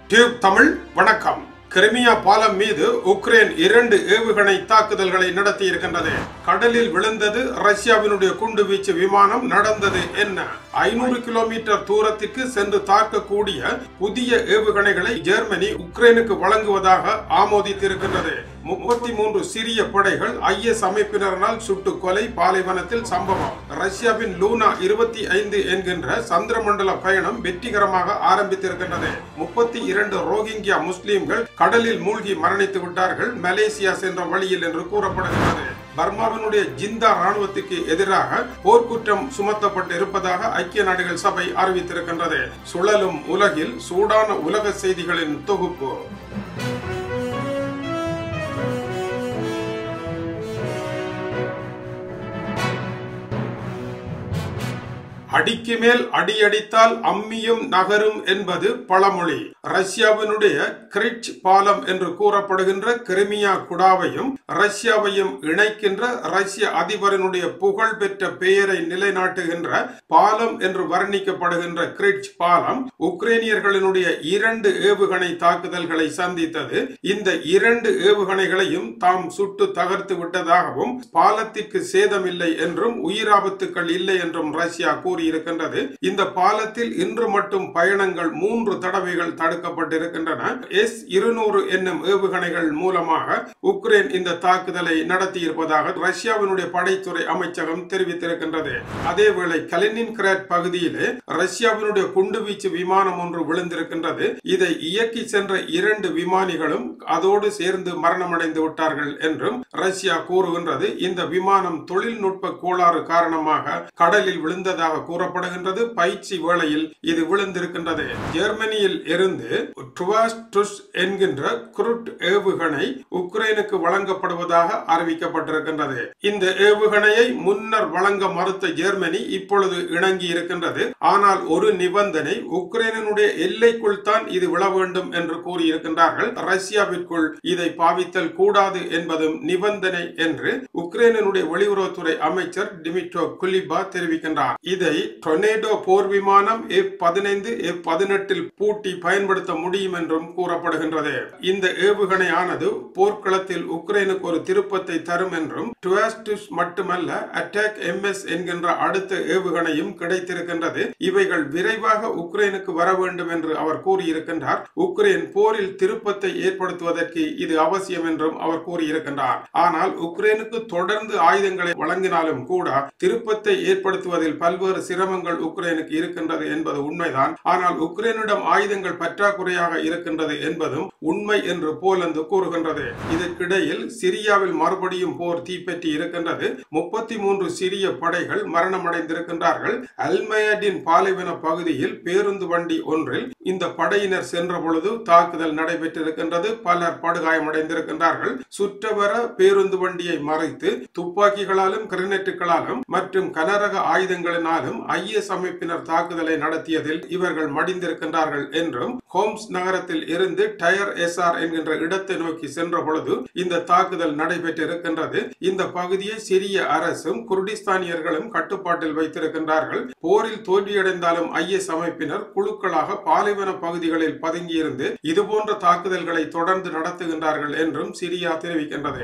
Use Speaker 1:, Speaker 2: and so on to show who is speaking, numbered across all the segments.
Speaker 1: TubeTamil வணக்கம். கிரிமியா பாலம் மீது உக்ரைன் 2 ஏவுகணை தாக்குதல்களை நடத்தி இருக்கின்றது. கடலில் விழுந்தது ரஷ்யாவினுடைய குண்டுவீச்சு விமானம். நடந்தது என்ன? 500 கிலோமீட்டர் தூரத்திற்கு சென்று தாக்கக்கூடிய புதிய ஏவுகணைகளை ஜெர்மனி உக்ரைனுக்கு வழங்குவதாக ஆமோதித்திருக்கின்றது. 33 சிறிய படைகள் IS அமைப்பினரால் சுட்டு கொலை. பாலைவனத்தில் சம்பவம். ரஷ்யாவின் லூனா 25 என்கின்ற சந்திரமண்டல பயணம் வெற்றிகரமாக ஆரம்பித்திருக்கின்றது. 32 ரோஹிங்கியா முஸ்லிம்கள் கடலில் மூழ்கி மரணித்து விட்டார்கள். மலேசியா சென்ற வழியில் என்று கூறப்படுகிறது. பர்மாவினுடைய ஜிந்தா ராணுவத்துக்கு எதிராக போர்க்குற்றம் சுமத்தப்பட்டு இருப்பதாக ஐக்கிய நாடுகள் சபை அறிவித்திருக்கின்றது. சுழலும் உலகில் சூடான உலக செய்திகளின் தொகுப்பு. அடிக்கு மேல் அடியடித்தால் அம்மியும் நகரும் என்பது பழமொழி. ரஷ்யாவினுடைய கிரிச் பாலம் என்று கூறப்படுகின்ற கிரிமியா குடாவையும் ரஷ்யாவையும் இணைக்கின்ற ரஷ்ய அதிபரினுடைய புகழ்பெற்ற பெயரை நிலைநாட்டுகின்ற பாலம் என்று வர்ணிக்கப்படுகின்ற கிரிச் பாலம் உக்ரைனியர்களினுடைய 2 ஏவுகணை தாக்குதல்களை சந்தித்தது. இந்த 2 ஏவுகணைகளையும் தாம் சுட்டு தகர்த்து விட்டதாகவும் பாலத்திற்கு சேதமில்லை என்றும் உயிராபத்துக்கள் இல்லை என்றும் ரஷ்யா இருக்கின்றது. இந்த பாலத்தில் இன்று மட்டும் பயணங்கள் 3 தடவைகள் தடுக்கப்பட்டிருக்கின்றன. S-200 என்னும் ஏவுகணைகள் மூலமாக உக்ரைன் இந்த தாக்குதலை நடத்தியிருப்பதாக ரஷ்யாவினுடைய படைத்துறை அமைச்சகம் தெரிவித்திருக்கின்றது. அதேவேளை கலினின்கிராட் பகுதியிலே ரஷ்யாவினுடைய குண்டுவீச்சு விமானம் ஒன்று விழுந்திருக்கின்றது. இதை இயக்கி சென்ற 2 விமானிகளும் அதோடு சேர்ந்து மரணமடைந்து விட்டார்கள் என்றும் ரஷ்யா கூறுகின்றது. இந்த விமானம் தொழில்நுட்ப கோளாறு காரணமாக கடலில் விழுந்ததாக கூறப்படுகின்றது. பயிற்சி வேளையில் இது விழுந்திருக்கின்றது. ஜெர்மனியில் இருந்து டுவாஸ்டுஸ் என்கின்ற குருட் ஏவுகணை உக்ரைனுக்கு வழங்கப்படுவதாக அறிவிக்கப்பட்டிருக்கின்றது. இந்த ஏவுகணையை முன்னர் வழங்க மறுத்த ஜெர்மனி இப்பொழுது இணங்கி இருக்கின்றது. ஆனால் ஒரு நிபந்தனை, உக்ரைனுடைய எல்லைக்குள் தான் இது விழ வேண்டும் என்று கூறியிருக்கின்றார்கள். ரஷ்யாவிற்குள் இதை பாவித்தல் கூடாது என்பதும் நிபந்தனை என்று உக்ரைனுடைய வெளியுறவுத்துறை அமைச்சர் டிமிட்ரோ குலிபா தெரிவிக்கின்றார். இதை டொர்னேடோ போர் விமானம் F-15 F-18 பூட்டி பயன்படுத்த முடியும் என்றும் கூறப்படுகின்றது. இந்த ஏவுகணை ஆனது போர்க்களத்தில் உக்ரைனுக்கு ஒரு திருப்பத்தை தரும் என்றும், டுவாஸ்டுஸ் மட்டுமல்ல அட்டாக் MS என்கின்ற அடுத்த ஏவுகணையும் கிடைத்திருக்கின்றது. இவைகள் விரைவாக உக்ரைனுக்கு வர வேண்டும் என்று அவர் கூறியிருக்கின்றார். உக்ரைன் போரில் திருப்பத்தை ஏற்படுத்துவதற்கு இது அவசியம் என்றும் அவர் கூறியிருக்கின்றார். ஆனால் உக்ரைனுக்கு தொடர்ந்து ஆயுதங்களை வழங்கினாலும் கூட திருப்பத்தை ஏற்படுத்துவதில் பல்வேறு சிரமங்கள் உக்ரைனுக்கு இருக்கின்றது என்பது உண்மைதான். ஆனால் உக்ரைனிடம் ஆயுதங்கள் பற்றாக்குறையாக இருக்கின்றது என்பதும் உண்மை என்று போலந்து கூறுகின்றது. இதற்கிடையில் சிரியாவில் மறுபடியும் போர் தீப்பற்றி இருக்கின்றது. 33 சிரிய படைகள் மரணமடைந்திருக்கின்றார்கள். அல்மயடின் பாலைவன பகுதியில் பேருந்து வண்டி ஒன்றில் இந்த படையினர் சென்ற பொழுது தாக்குதல் நடைபெற்றிருக்கின்றது. பலர் படுகாயமடைந்திருக்கின்றார்கள். சுற்றவர பேருந்து வண்டியை மறைத்து துப்பாக்கிகளாலும் கிரனேட்டுகளாலும் மற்றும் கனரக ஆயுதங்களினாலும் IS அமைப்பினர் தாக்குதலை நடத்தியதில் இவர்கள் மடிந்திருக்கின்றார்கள் என்றும், ஹோம்ஸ் நகரத்தில் இருந்து டயர் SR என்கின்ற இடத்தை நோக்கி சென்ற பொழுது இந்த தாக்குதல் நடைபெற்றிருக்கின்றது. இந்த பகுதியை சிரிய அரசும் குர்டிஸ்தானியர்களும் கட்டுப்பாட்டில் வைத்திருக்கின்றார்கள். போரில் தோல்வியடைந்தாலும் IS அமைப்பினர் குழுக்களாக பாலைவன பகுதிகளில் பதுங்கியிருந்து இதுபோன்ற தாக்குதல்களை தொடர்ந்து நடத்துகின்றார்கள் என்றும் சிரியா தெரிவிக்கின்றது.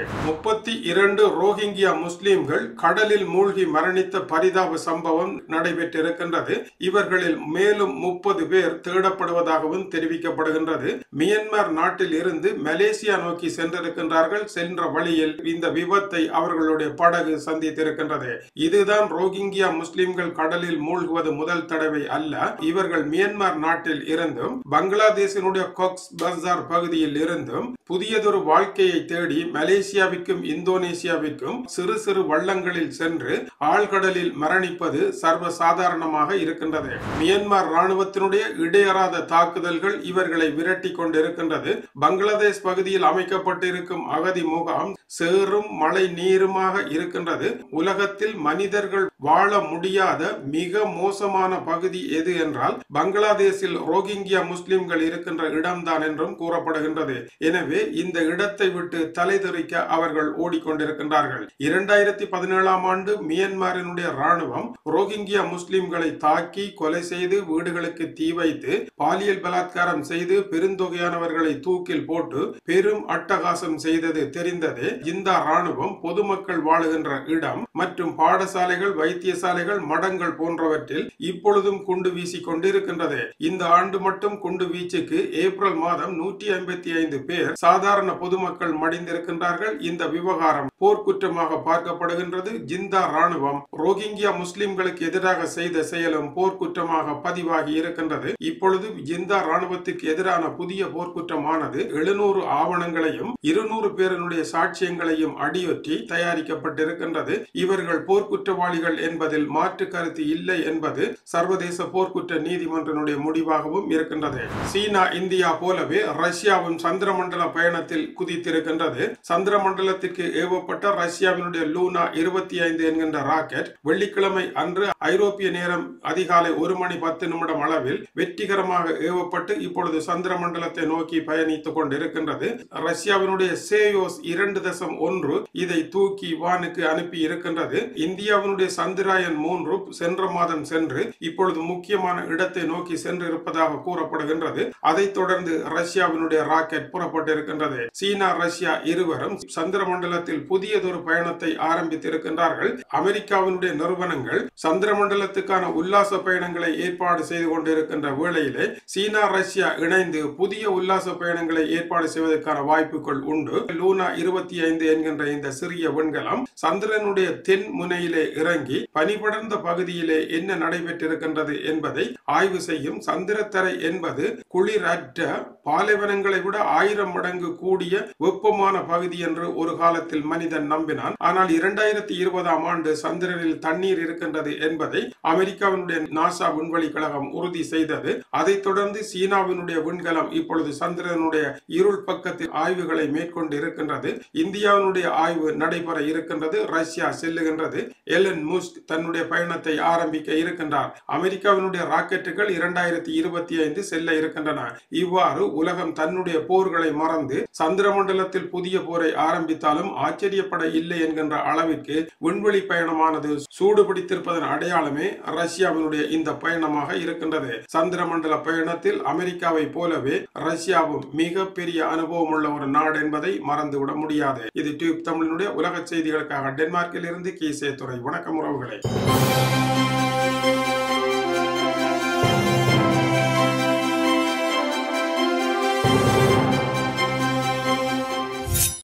Speaker 1: 32 ரோஹிங்கியா முஸ்லிம்கள் கடலில் மூழ்கி மரணித்த பரிதாப சம்பவம் நடைபெற்றிருக்கின்றது. இவர்களில் மேலும் 30 பேர் தேடப்படுவதாகவும் தெரிவிக்கப்படுகின்றது. மியான்மர் நாட்டில் இருந்து மலேசியா நோக்கி சென்றிருக்கின்றார்கள். சென்ற வழியில் இந்த விபத்தை அவர்களுடைய படகு சந்தித்திருக்கின்றது. இதுதான் ரோஹிங்கியா முஸ்லிம்கள் கடலில் மூழ்குவது முதல் தடவை அல்ல. இவர்கள் மியான்மர் நாட்டில் இருந்தும் பங்களாதேசினுடைய காக்ஸ் பஜார் பகுதியில் இருந்தும் புதியதொரு வாழ்க்கையை தேடி மலேசியாவிற்கும் இந்தோனேசியாவிற்கும் சிறு சிறு வள்ளங்களில் சென்று ஆழ்கடலில் மரணிப்பது சர்வசாதாரணமாக இருக்கின்றது. மியான்மர் ராணுவத்தினுடைய இடையறாத தாக்குதல்கள் இவர்களை விரட்டி கொண்டிருக்கின்றது. பங்களாதேஷ் பகுதியில் அமைக்கப்பட்டிருக்கும் அகதி முகாம் சேறும் மழை நீருமாக இருக்கின்றது. உலகத்தில் மனிதர்கள் வாழ முடியாத மிக மோசமான பகுதி எது என்றால் பங்களாதேஷில் ரோஹிங்கியா ரோஹிங்கியா முஸ்லிம்கள் இருக்கின்ற இடம்தான் என்றும் கூறப்படுகின்றது. எனவே இந்த இடத்தை விட்டு தலைதெறிக்க அவர்கள் ஓடிக்கொண்டிருக்கின்றார்கள். 2017ஆம் ஆண்டு மியான்மரினுடைய ராணுவம் ரோஹிங்கியா முஸ்லிம்களை தாக்கி கொலை செய்து வீடுகளுக்கு தீ வைத்து பாலியல் பலாத்காரம் செய்து பெருந்தொகையானவர்களை தூக்கில் போட்டு பெரும் அட்டகாசம் செய்தது தெரிந்ததே. இந்த ராணுவம் பொதுமக்கள் வாழுகின்ற இடம் மற்றும் பாடசாலைகள், வைத்தியசாலைகள், மடங்கள் போன்றவற்றில் இப்பொழுதும் குண்டு வீசிக் கொண்டிருக்கின்றது. இந்த ஆண்டு மட்டும் குண்டு வீச்சுக்கு ஏப்ரல் மாதம் 155 பேர் சாதாரண பொதுமக்கள் மடிந்திருக்கின்றார்கள். இந்த விவகாரம் போர்க்குற்றமாக பார்க்கப்படுகின்றது. ஜிந்தா ராணுவம் ரோஹிங்கியா முஸ்லிம்களுக்கு எதிராக செய்த செயலும் போர்க்குற்றமாக பதிவாகி இருக்கின்றது. இப்பொழுது ஜிந்தா ராணுவத்துக்கு எதிரான புதிய போர்க்குற்றமானது 700 ஆவணங்களையும் 200 பேருடைய சாட்சியங்களையும் அடியொற்றி தயாரிக்கப்பட்டிருக்கின்றது. இவர்கள் போர்க்குற்றவாளிகள் என்பதில் மாற்று கருத்து இல்லை என்பது சர்வதேச போர்க்குற்ற நீதிமன்றனுடைய முடிவாகவும் இருக்கின்றது. சீனா, இந்தியா போலவே ரஷ்யாவும் சந்திரமண்டல பயணத்தில் குதித்திருக்கின்றது. சந்திரமண்டலத்திற்கு ஏவப்பட்ட ரஷ்யாவினுடைய லூனா 25 என்கின்ற ராக்கெட் வெள்ளிக்கிழமை அன்று ஐரோப்பிய நேரம் அதிகாலை 1:10 அளவில் வெற்றிகரமாக ஏவப்பட்டு இப்பொழுது சந்திரமண்டலத்தை நோக்கி பயணித்துக் கொண்டிருக்கின்றது. ரஷ்யாவினுடைய சேயோஸ் 2.1 இதை தூக்கி வானுக்கு அனுப்பி இருக்கின்றது. இந்தியாவினுடைய சந்திராயன் 3 சென்ற மாதம் சென்று இப்பொழுது முக்கியமான இடத்தை நோக்கி சென்று இருப்பதாக கூறப்படுகின்றது. அதைத் தொடர்ந்து ரஷ்யாவினுடைய ராக்கெட் புறப்பட்டிருக்கின்றது. சீனா, ரஷ்யா இருவரும் சந்திரமண்டலத்தில் புதியதொரு பயணத்தை ஆரம்பித்திருக்கின்றார்கள். அமெரிக்காவினுடைய நிறுவனங்கள் சந்திரமண்டலத்துக்கான உல்லாச பயணங்களை ஏற்பாடு செய்து கொண்டிருக்கின்ற வேளையிலே சீனா, ரஷ்யா இணைந்து புதிய உல்லாச பயணங்களை ஏற்பாடு செய்வதற்கான வாய்ப்புகள் உண்டு. லூனா 25 என்கின்ற இந்த சிறிய விண்கலம் சந்திரனுடைய தென் முனையிலே இறங்கி பனிபடர்ந்த பகுதியிலே என்ன நடைபெற்றிருக்கின்றது என்பதை ஆய்வு செய்யும். சந்திரத்தரை என்பது குளிரற்ற பாலைவனங்களை விட 1000 மடங்கு கூடிய வெப்பமான பகுதி என்று ஒரு காலத்தில் மனிதன் நம்பினான். ஆனால் 2020ஆம் ஆண்டு சந்திரனில் தண்ணீர் இருக்கின்றது என்பதை அமெரிக்காவினுடைய நாசா விண்வெளி கழகம் உறுதி செய்தது. அதைத் தொடர்ந்து சீனாவினுடைய விண்கலம் இப்பொழுது சந்திரனுடைய இருள் பக்கத்தில் ஆய்வுகளை மேற்கொண்டு இருக்கின்றது. இந்தியாவினுடைய ஆய்வு நடைபெற இருக்கின்றது. ரஷ்யா செல்லுகின்றது. எலன் முஸ்க் தன்னுடைய பயணத்தை ஆரம்பிக்க இருக்கின்றார். அமெரிக்காவினுடைய ராக்கெட்டுகள் 2025 செல்ல இருக்கின்றன. இவ்வாறு உலகம் தன்னுடைய போர்களை மறந்து சந்திரமண்டலத்தில் புதிய போரை ஆரம்பித்தாலும் ஆச்சரியப்பட இல்லை என்கின்ற அளவிற்கு விண்வெளி பயணமானது சூடுபிடித்திருப்பதன் அடையாளமே ரஷ்யாவினுடைய இந்த பயணமாக இருக்கின்றது. சந்திரமண்டல பயணத்தில் அமெரிக்காவை போலவே ரஷ்யாவும் மிக பெரிய அனுபவம் உள்ள ஒரு நாடு என்பதை மறந்துவிட முடியாது. இது டியூப் தமிழினுடைய உலக செய்திகளுக்காக டென்மார்க்கில் இருந்து கீசே துறை. வணக்கம் உறவுகளே.